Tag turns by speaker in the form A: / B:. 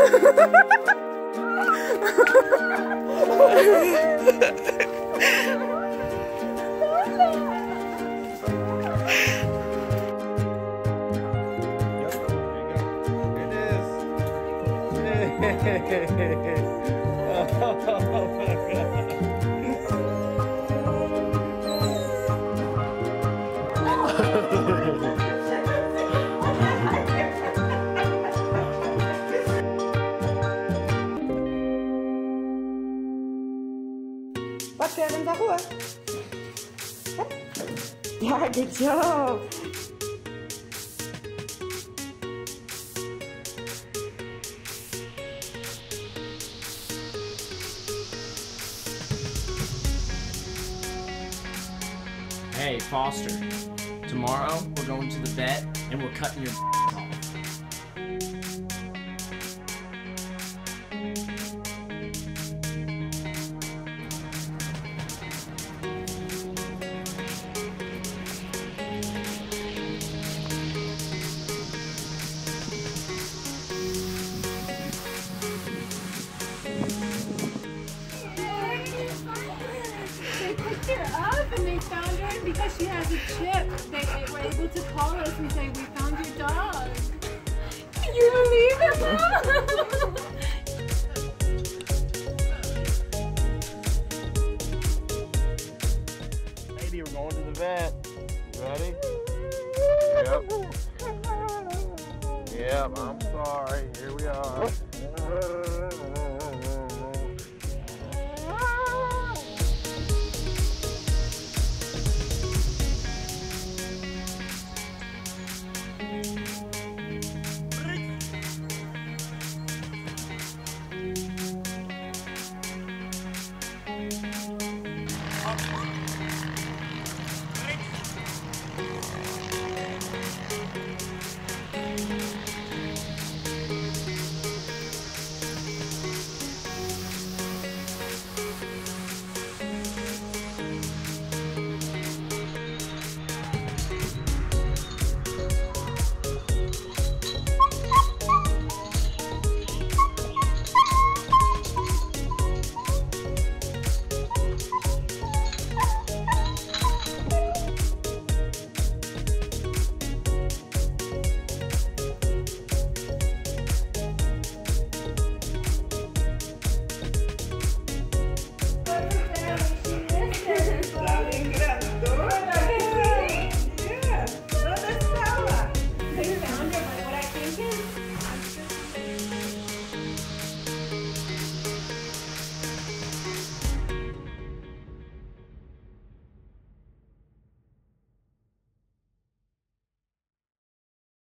A: Wat keren sa kuha? Yeah, good job.
B: Hey, Foster. Tomorrow, we're going to the vet and we're cutting your off.
C: They picked her up and they found her, and because she has a chip, they were able to call us and say, "We found your dog." Can you believe it, Mom?
D: Lady, we're going to the vet. Ready? Yep. Yep, I'm sorry. Here we are.